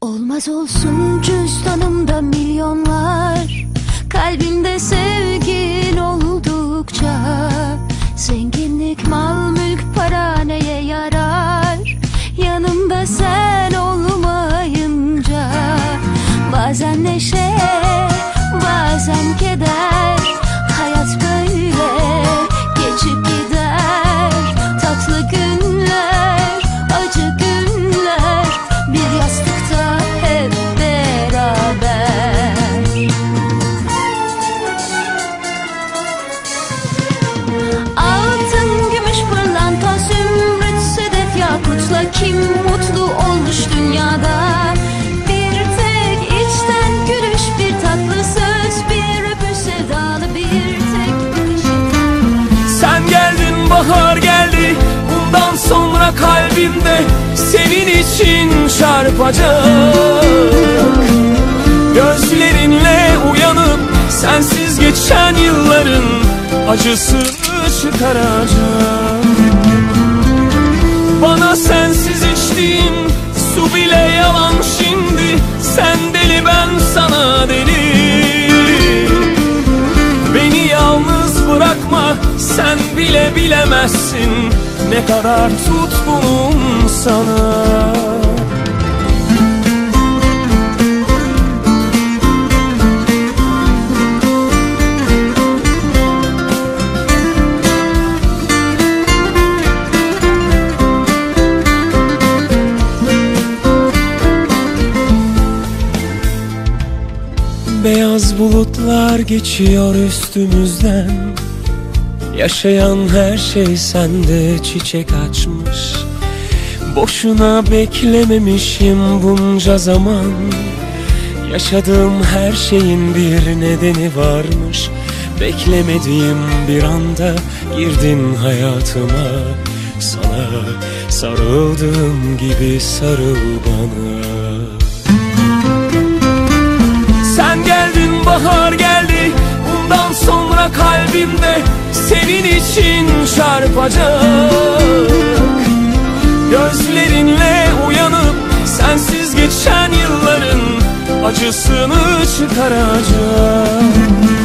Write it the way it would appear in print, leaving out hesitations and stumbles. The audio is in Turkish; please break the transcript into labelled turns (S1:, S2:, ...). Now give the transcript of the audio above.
S1: Olmaz olsun cüzdanımda milyonlar, kalbimde sevgin oldukça. Zenginlik, mal, mülk, para neye yarar yanımda sen olmayınca? Bazen neşe, bazen keder, hayat böyle geçip gider. Tatlı günler, acı günler, bir yastıkta hep beraber. Altın, gümüş, pırlanta, zümrüt, sedef, yakutla kim mutlu olmuş dünyada? Bir tek içten gülüş, bir tatlı söz, bir öpüş, sevdalı bir tek bakışın.
S2: Sen geldin, bahar geldi, bundan sonra kalbimde senin için çarpacak. Gözlerinle uyanıp sensiz geçen yılların acısını çıkaracak. Bana sensiz içtiğim su bile yalan şimdi. Sen deli, ben sana deli. Beni yalnız bırakma, sen bile bilemezsin ne kadar tutkunum sana. Beyaz bulutlar geçiyor üstümüzden. Yaşayan her şey sende çiçek açmış. Boşuna beklememişim bunca zaman. Yaşadığım her şeyin bir nedeni varmış. Beklemediğim bir anda girdin hayatıma. Sana sarıldığım gibi sarıl bana. Sen geldin, bahar geldi, bundan sonra kalbimde senin için çarpacak. Gözlerinle uyanıp sensiz geçen yılların acısını çıkaracak.